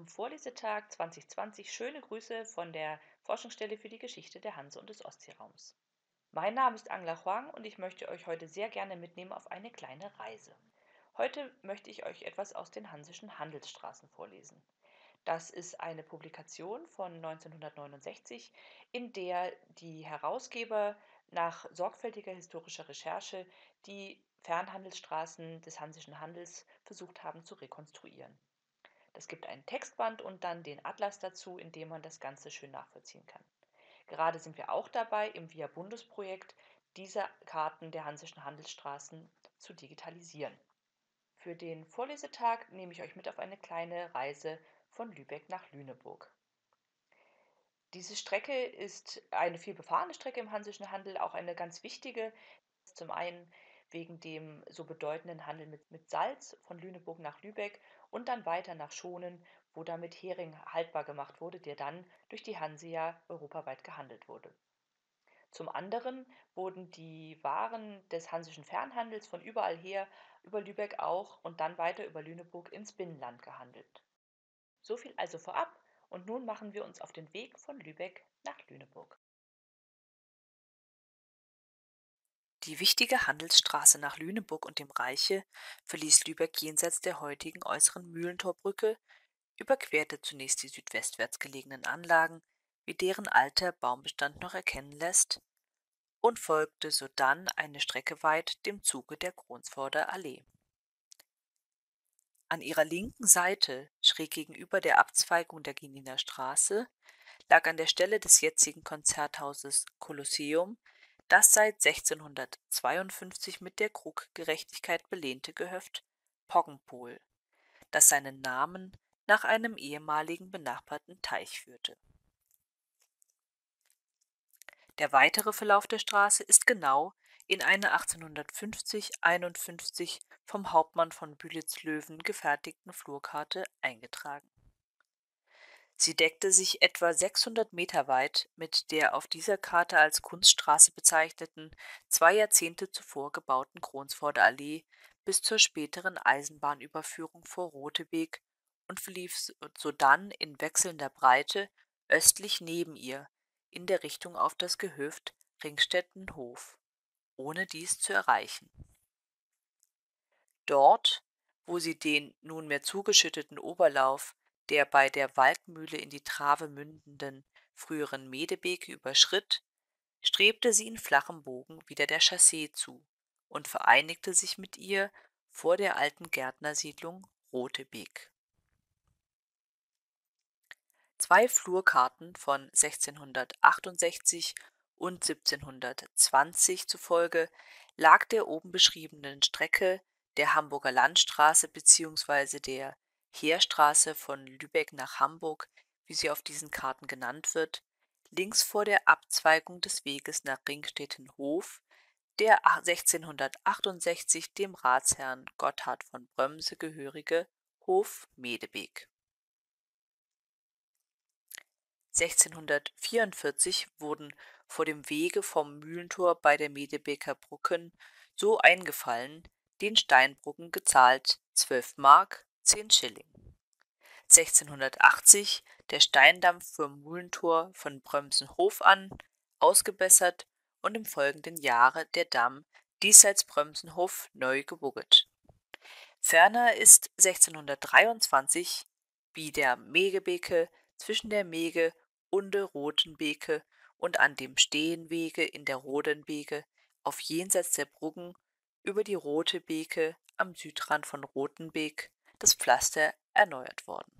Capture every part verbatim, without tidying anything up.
zum Vorlesetag zwanzig zwanzig. Schöne Grüße von der Forschungsstelle für die Geschichte der Hanse und des Ostseeraums. Mein Name ist Angela Huang und ich möchte euch heute sehr gerne mitnehmen auf eine kleine Reise. Heute möchte ich euch etwas aus den Hansischen Handelsstraßen vorlesen. Das ist eine Publikation von neunzehnhundertneunundsechzig, in der die Herausgeber nach sorgfältiger historischer Recherche die Fernhandelsstraßen des hansischen Handels versucht haben zu rekonstruieren. Es gibt einen Textband und dann den Atlas dazu, in dem man das Ganze schön nachvollziehen kann. Gerade sind wir auch dabei, im Via Bundus Projekt diese Karten der hansischen Handelsstraßen zu digitalisieren. Für den Vorlesetag nehme ich euch mit auf eine kleine Reise von Lübeck nach Lüneburg. Diese Strecke ist eine viel befahrene Strecke im hansischen Handel, auch eine ganz wichtige. Zum einen wegen dem so bedeutenden Handel mit, mit Salz von Lüneburg nach Lübeck und dann weiter nach Schonen, wo damit Hering haltbar gemacht wurde, der dann durch die Hanse ja europaweit gehandelt wurde. Zum anderen wurden die Waren des hansischen Fernhandels von überall her über Lübeck auch und dann weiter über Lüneburg ins Binnenland gehandelt. So viel also vorab und nun machen wir uns auf den Weg von Lübeck nach Lüneburg. Die wichtige Handelsstraße nach Lüneburg und dem Reiche verließ Lübeck jenseits der heutigen äußeren Mühlentorbrücke, überquerte zunächst die südwestwärts gelegenen Anlagen, wie deren alter Baumbestand noch erkennen lässt, und folgte sodann eine Strecke weit dem Zuge der Kronsforder Allee. An ihrer linken Seite, schräg gegenüber der Abzweigung der Gieniner Straße, lag an der Stelle des jetzigen Konzerthauses Kolosseum das seit sechzehnhundertzweiundfünfzig mit der Krug-Gerechtigkeit belehnte Gehöft Poggenpohl, das seinen Namen nach einem ehemaligen benachbarten Teich führte. Der weitere Verlauf der Straße ist genau in eine achtzehnhundertfünfzig einundfünfzig vom Hauptmann von Bülitzlöwen gefertigten Flurkarte eingetragen. Sie deckte sich etwa sechshundert Meter weit mit der auf dieser Karte als Kunststraße bezeichneten, zwei Jahrzehnte zuvor gebauten Kronsforder Allee bis zur späteren Eisenbahnüberführung vor Rotebeek und verlief sodann in wechselnder Breite östlich neben ihr in der Richtung auf das Gehöft Ringstedtenhof, ohne dies zu erreichen. Dort, wo sie den nunmehr zugeschütteten Oberlauf der bei der Walkmühle in die Trave mündenden früheren Medebeke überschritt, strebte sie in flachem Bogen wieder der Chaussee zu und vereinigte sich mit ihr vor der alten Gärtnersiedlung Rotebeek. Zwei Flurkarten von sechzehnhundertachtundsechzig und siebzehnhundertzwanzig zufolge lag der oben beschriebenen Strecke der Hamburger Landstraße bzw. der Heerstraße von Lübeck nach Hamburg, wie sie auf diesen Karten genannt wird, links vor der Abzweigung des Weges nach Ringstedtenhof, der sechzehnhundertachtundsechzig dem Ratsherrn Gotthard von Brömse gehörige Hof Medebek. sechzehnhundertvierundvierzig wurden vor dem Wege vom Mühlentor bei der Medebeker Brücken so eingefallen, den Steinbrücken gezahlt zwölf Mark, zehn Schilling. sechzehnhundertachtzig der Steindamm vom Mühlentor von Brömsenhof an, ausgebessert und im folgenden Jahre der Damm diesseits Brömsenhof neu gebugget. Ferner ist sechzehnhundertdreiundzwanzig wie der Megebeke zwischen der Mege und der Rotenbeke und an dem Steenwege in der Rodenbeke auf jenseits der Bruggen über die Rotebeke am Südrand von Rotenbeek das Pflaster erneuert worden.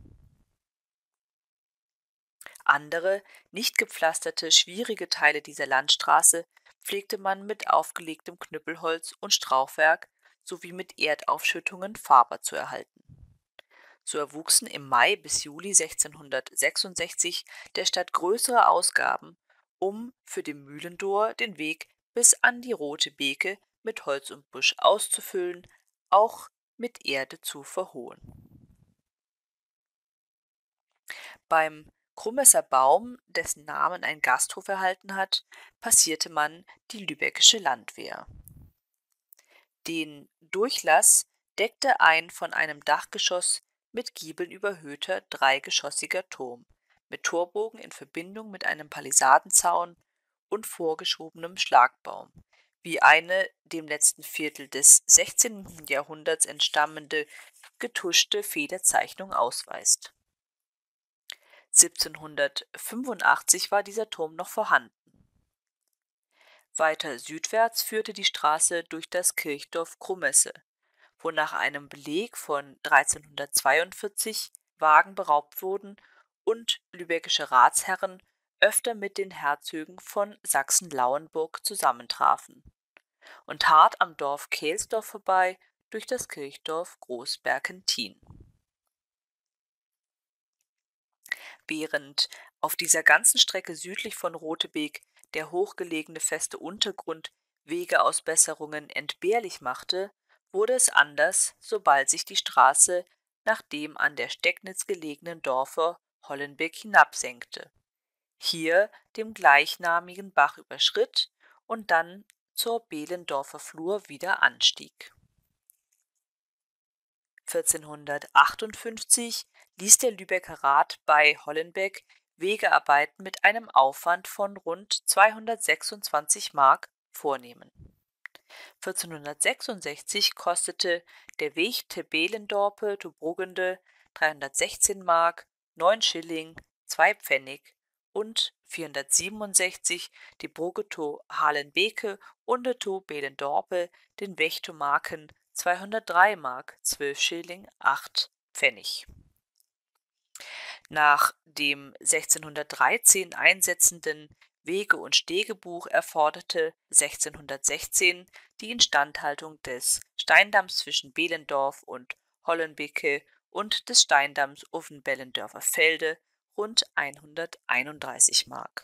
Andere, nicht gepflasterte, schwierige Teile dieser Landstraße pflegte man mit aufgelegtem Knüppelholz und Strauchwerk sowie mit Erdaufschüttungen fahrbar zu erhalten. So erwuchsen im Mai bis Juli sechzehnhundertsechsundsechzig der Stadt größere Ausgaben, um für den Mühlendor den Weg bis an die Rote Beke mit Holz und Busch auszufüllen, auch mit Erde zu verhohen. Beim Krumesser Baum, dessen Namen ein Gasthof erhalten hat, passierte man die Lübeckische Landwehr. Den Durchlass deckte ein von einem Dachgeschoss mit Giebeln überhöhter dreigeschossiger Turm mit Torbogen in Verbindung mit einem Palisadenzaun und vorgeschobenem Schlagbaum, wie eine dem letzten Viertel des sechzehnten Jahrhunderts entstammende getuschte Federzeichnung ausweist. siebzehnhundertfünfundachtzig war dieser Turm noch vorhanden. Weiter südwärts führte die Straße durch das Kirchdorf Krummesse, wo nach einem Beleg von dreizehnhundertzweiundvierzig Wagen beraubt wurden und lübeckische Ratsherren öfter mit den Herzögen von Sachsen-Lauenburg zusammentrafen, und hart am Dorf Kehlsdorf vorbei durch das Kirchdorf Großberkentin. Während auf dieser ganzen Strecke südlich von Rotebeek der hochgelegene feste Untergrund Wegeausbesserungen entbehrlich machte, wurde es anders, sobald sich die Straße nach dem an der Stecknitz gelegenen Dorfe Hollenbeek hinabsenkte, hier dem gleichnamigen Bach überschritt und dann zur Behlendorfer Flur wieder anstieg. vierzehnhundertachtundfünfzig ließ der Lübecker Rat bei Hollenbeck Wegearbeiten mit einem Aufwand von rund zweihundertsechsundzwanzig Mark vornehmen. vierzehnhundertsechsundsechzig kostete der Weg te Behlendorpe to Bruggende dreihundertsechzehn Mark, neun Schilling, zwei Pfennig und vierhundertsiebenundsechzig die Brugge to Halenbeke und to Behlendorpe den Weg to Marken zweihundertdrei Mark, zwölf Schilling, acht Pfennig. Nach dem sechzehnhundertdreizehn einsetzenden Wege- und Stegebuch erforderte sechzehnhundertsechzehn die Instandhaltung des Steindamms zwischen Behlendorf und Hollenbeke und des Steindamms Uffen-Behlendorfer Felde rund hunderteinunddreißig Mark.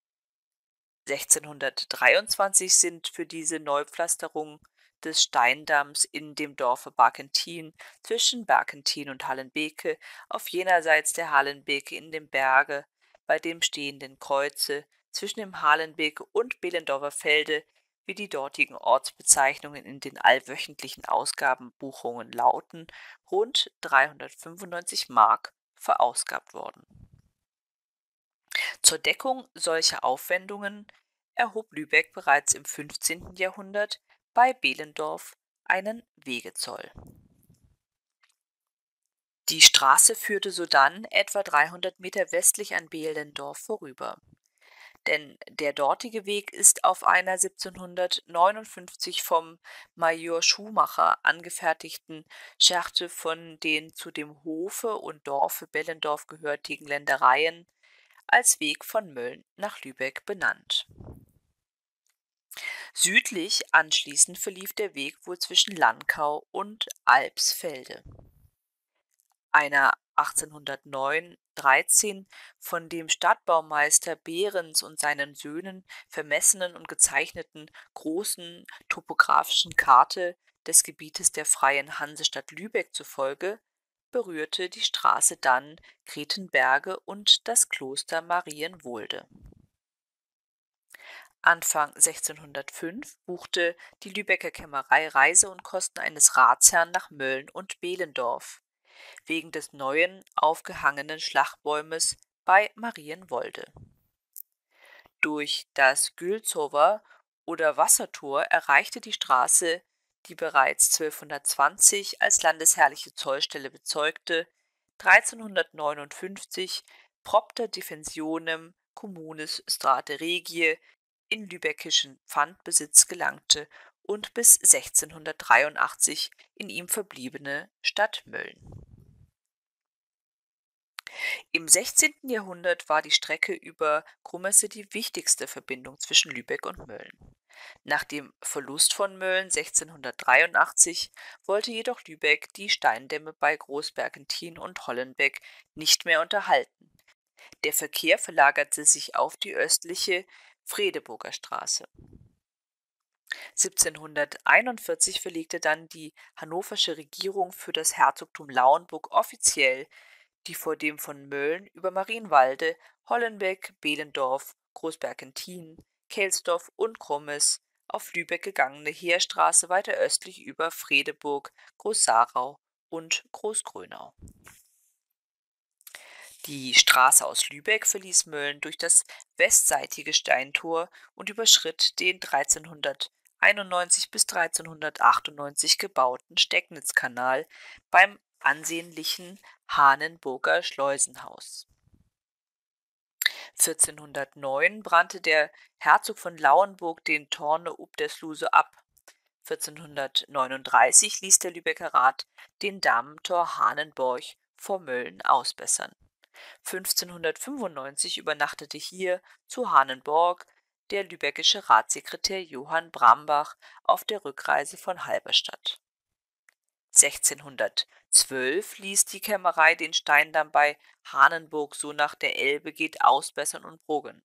sechzehnhundertdreiundzwanzig sind für diese Neupflasterung des Steindamms in dem Dorfe Barkentin zwischen Barkentin und Hallenbeke auf jenerseits der Hallenbeke in dem Berge bei dem stehenden Kreuze zwischen dem Hallenbeke und Behlendorfer Felde, wie die dortigen Ortsbezeichnungen in den allwöchentlichen Ausgabenbuchungen lauten, rund dreihundertfünfundneunzig Mark verausgabt worden. Zur Deckung solcher Aufwendungen erhob Lübeck bereits im fünfzehnten Jahrhundert bei Behlendorf einen Wegezoll. Die Straße führte sodann etwa dreihundert Meter westlich an Behlendorf vorüber, denn der dortige Weg ist auf einer siebzehnhundertneunundfünfzig vom Major Schumacher angefertigten Schärte von den zu dem Hofe und Dorfe Behlendorf gehörtigen Ländereien als Weg von Mölln nach Lübeck benannt. Südlich anschließend verlief der Weg wohl zwischen Lankau und Alpsfelde. Einer achtzehnhundertneun dreizehn von dem Stadtbaumeister Behrens und seinen Söhnen vermessenen und gezeichneten großen topographischen Karte des Gebietes der Freien Hansestadt Lübeck zufolge berührte die Straße dann Gretenberge und das Kloster Marienwohlde. Anfang sechzehnhundertfünf buchte die Lübecker Kämmerei Reise und Kosten eines Ratsherrn nach Mölln und Behlendorf, wegen des neuen aufgehangenen Schlagbäumes bei Marienwohlde. Durch das Gülzower oder Wassertor erreichte die Straße, die bereits zwölfhundertzwanzig als landesherrliche Zollstelle bezeugte, dreizehnhundertneunundfünfzig propter defensionem communis strate regie in lübeckischen Pfandbesitz gelangte und bis sechzehnhundertdreiundachtzig in ihm verbliebene Stadt Mölln. Im sechzehnten Jahrhundert war die Strecke über Krummesse die wichtigste Verbindung zwischen Lübeck und Mölln. Nach dem Verlust von Mölln sechzehnhundertdreiundachtzig wollte jedoch Lübeck die Steindämme bei Großberkentin und Hollenbeck nicht mehr unterhalten. Der Verkehr verlagerte sich auf die östliche Fredeburger Straße. siebzehnhunderteinundvierzig verlegte dann die hannoversche Regierung für das Herzogtum Lauenburg offiziell die vor dem von Mölln über Marienwalde, Hollenbeck, Behlendorf, Großberkentin, Kehlsdorf und Krummes auf Lübeck gegangene Heerstraße weiter östlich über Fredeburg, Groß-Sarau und Groß-Grönau. Die Straße aus Lübeck verließ Mölln durch das westseitige Steintor und überschritt den dreizehnhunderteinundneunzig bis dreizehnhundertachtundneunzig gebauten Stecknitzkanal beim ansehnlichen Hahnenburger Schleusenhaus. vierzehnhundertneun brannte der Herzog von Lauenburg den Torne ob der Sluse ab. vierzehnhundertneununddreißig ließ der Lübecker Rat den Damentor Hahnenborch vor Mölln ausbessern. fünfzehnhundertfünfundneunzig übernachtete hier zu Hahnenborg der lübeckische Ratssekretär Johann Brambach auf der Rückreise von Halberstadt. sechzehnhundertzwölf ließ die Kämmerei den Steindamm bei Hahnenburg so nach der Elbe geht ausbessern und bruggen.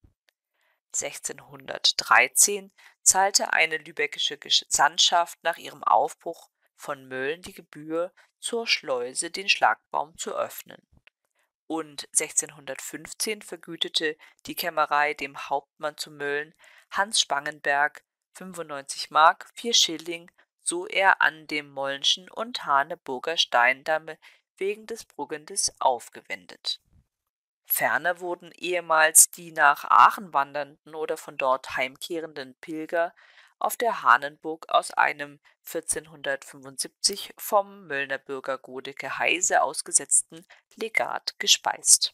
sechzehnhundertdreizehn zahlte eine lübeckische Gesandtschaft nach ihrem Aufbruch von Mölln die Gebühr, zur Schleuse den Schlagbaum zu öffnen. Und sechzehnhundertfünfzehn vergütete die Kämmerei dem Hauptmann zu Mölln, Hans Spangenberg, fünfundneunzig Mark, vier Schilling, so er an dem Mollnschen und Haneburger Steindamme wegen des Bruggendes aufgewendet. Ferner wurden ehemals die nach Aachen wandernden oder von dort heimkehrenden Pilger auf der Hahnenburg aus einem vierzehnhundertfünfundsiebzig vom Möllner Bürger Godeke Heise ausgesetzten Legat gespeist.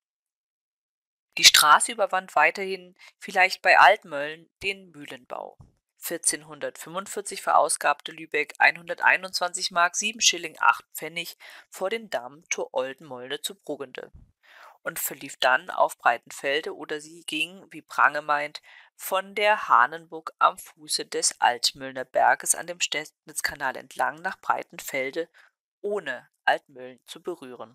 Die Straße überwand weiterhin, vielleicht bei Altmölln, den Mühlenbau. vierzehnhundertfünfundvierzig verausgabte Lübeck hunderteinundzwanzig Mark, sieben Schilling, acht Pfennig vor den Damm zur Oldenmolde zu Bruggende und verlief dann auf Breitenfelde oder sie ging, wie Prange meint, von der Hahnenburg am Fuße des Altmöllner Berges an dem Stecknitzkanal entlang nach Breitenfelde, ohne Altmölln zu berühren.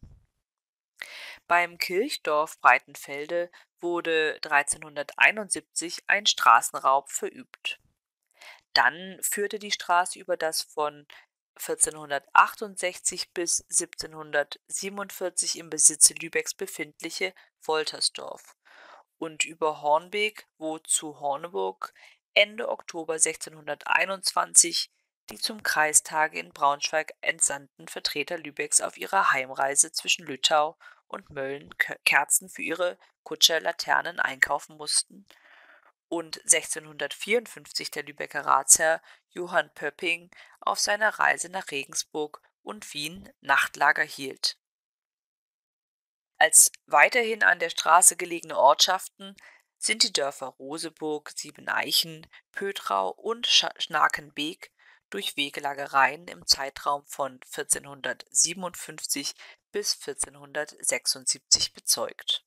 Beim Kirchdorf Breitenfelde wurde dreizehnhunderteinundsiebzig ein Straßenraub verübt. Dann führte die Straße über das von vierzehnhundertachtundsechzig bis siebzehnhundertsiebenundvierzig im Besitze Lübecks befindliche Woltersdorf und über Hornbeek, wo zu Horneburg Ende Oktober sechzehnhunderteinundzwanzig die zum Kreistage in Braunschweig entsandten Vertreter Lübecks auf ihrer Heimreise zwischen Lüttau und Mölln Kerzen für ihre Kutscherlaternen einkaufen mussten und sechzehnhundertvierundfünfzig der Lübecker Ratsherr Johann Pöpping auf seiner Reise nach Regensburg und Wien Nachtlager hielt. Als weiterhin an der Straße gelegene Ortschaften sind die Dörfer Roseburg, Siebeneichen, Pötrau und Schnakenbeek durch Wegelagereien im Zeitraum von vierzehnhundertsiebenundfünfzig bis vierzehnhundertsechsundsiebzig bezeugt.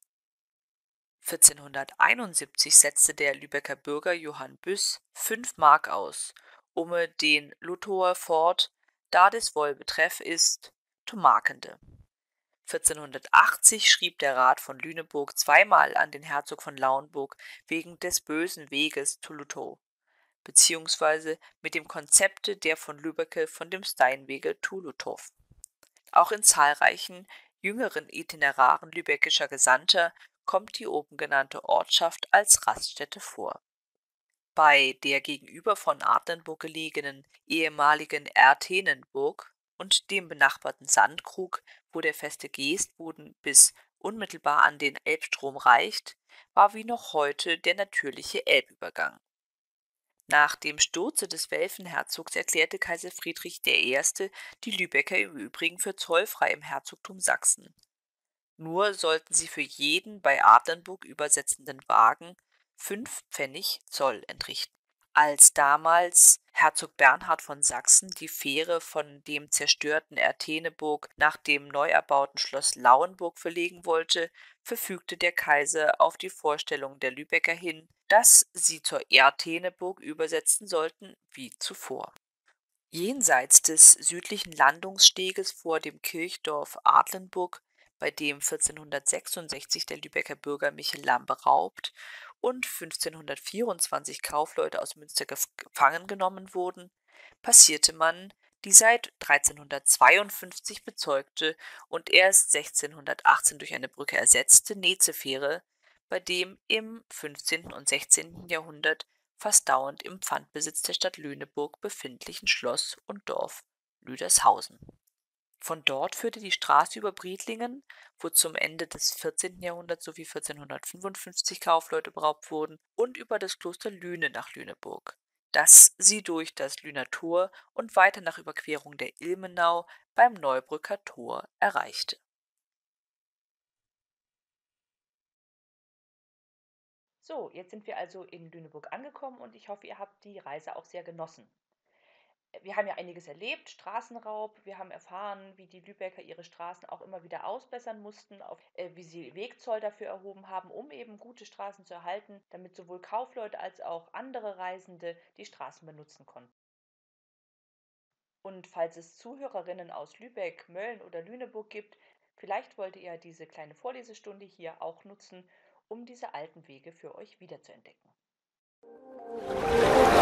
vierzehnhunderteinundsiebzig setzte der Lübecker Bürger Johann Büss fünf Mark aus, um den Luthower Fort, da des wohl Betreff ist, zu markende. vierzehnhundertachtzig schrieb der Rat von Lüneburg zweimal an den Herzog von Lauenburg wegen des bösen Weges zu Luthow, beziehungsweise mit dem Konzepte der von Lübbecke von dem Steinwege zu Luthow. Auch in zahlreichen jüngeren Itineraren lübeckischer Gesandter kommt die oben genannte Ortschaft als Raststätte vor. Bei der gegenüber von Adlenburg gelegenen ehemaligen Erthenenburg und dem benachbarten Sandkrug, wo der feste Geestboden bis unmittelbar an den Elbstrom reicht, war wie noch heute der natürliche Elbübergang. Nach dem Sturze des Welfenherzogs erklärte Kaiser Friedrich der Erste die Lübecker im Übrigen für zollfrei im Herzogtum Sachsen. Nur sollten sie für jeden bei Adlenburg übersetzenden Wagen fünf Pfennig Zoll entrichten. Als damals Herzog Bernhard von Sachsen die Fähre von dem zerstörten Ertheneburg nach dem neu erbauten Schloss Lauenburg verlegen wollte, verfügte der Kaiser auf die Vorstellung der Lübecker hin, dass sie zur Ertheneburg übersetzen sollten wie zuvor. Jenseits des südlichen Landungssteges vor dem Kirchdorf Adlenburg, bei dem vierzehnhundertsechsundsechzig der Lübecker Bürger Michel Lamm beraubt und fünfzehnhundertvierundzwanzig Kaufleute aus Münster gefangen genommen wurden, passierte man die seit dreizehnhundertzweiundfünfzig bezeugte und erst sechzehnhundertachtzehn durch eine Brücke ersetzte Nezefähre, bei dem im fünfzehnten und sechzehnten Jahrhundert fast dauernd im Pfandbesitz der Stadt Lüneburg befindlichen Schloss und Dorf Lüdershausen. Von dort führte die Straße über Briedlingen, wo zum Ende des vierzehnten Jahrhunderts sowie vierzehnhundertfünfundfünfzig Kaufleute beraubt wurden, und über das Kloster Lüne nach Lüneburg, das sie durch das Lüner Tor und weiter nach Überquerung der Ilmenau beim Neubrücker Tor erreichte. So, jetzt sind wir also in Lüneburg angekommen und ich hoffe, ihr habt die Reise auch sehr genossen. Wir haben ja einiges erlebt, Straßenraub. Wir haben erfahren, wie die Lübecker ihre Straßen auch immer wieder ausbessern mussten, auf, äh, wie sie Wegzoll dafür erhoben haben, um eben gute Straßen zu erhalten, damit sowohl Kaufleute als auch andere Reisende die Straßen benutzen konnten. Und falls es Zuhörerinnen aus Lübeck, Mölln oder Lüneburg gibt, vielleicht wollt ihr diese kleine Vorlesestunde hier auch nutzen, um diese alten Wege für euch wiederzuentdecken.